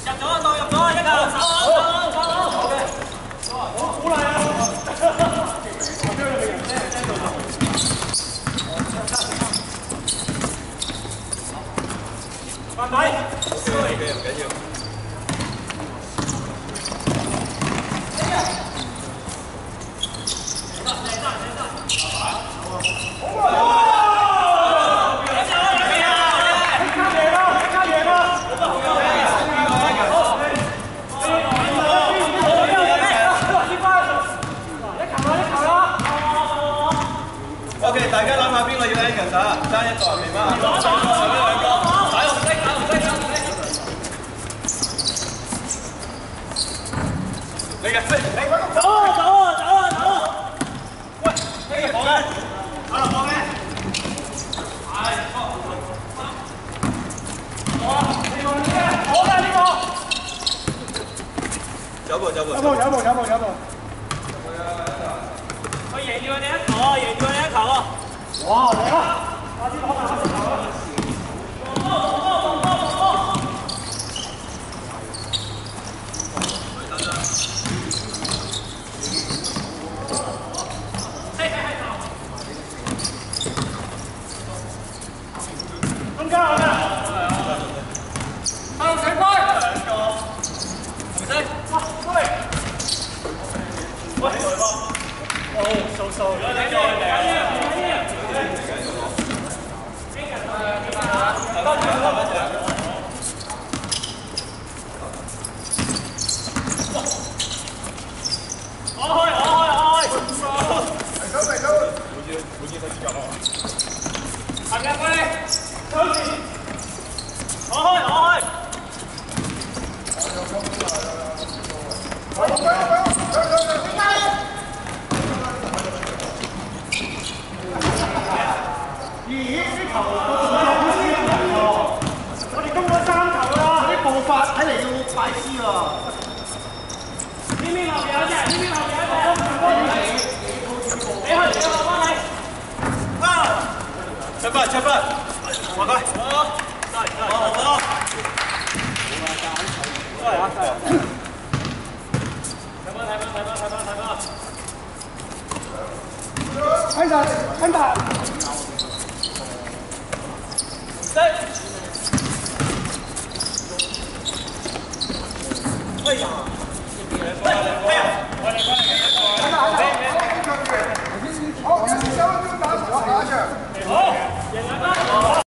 入咗啊，到入咗啊，一球，手，OK，好鼓勵啊！慢底，OK，唔緊要。OK， 大家諗下邊個要 Angus 啊？爭一個明嗎？兩個，打紅色，打紅色，打紅色。你嘅飛，你走啊走啊走啊走啊！喂，呢個放嘅，打落放嘅。係，好啊，呢個好嘅呢個。走步走步。有步。我贏住佢哋一球啊！贏住佢哋一球啊！哇！嚟啦！快啲攞埋球啊！中間啊！向前開！紅色！喂！哦，收，我哋攻咗3球啦，啲步伐睇嚟要快啲喎。呢邊後邊有隻，呢邊後邊有隻。你去，我幫你。出發，滑開。好。睇晒，跟打。哎呀！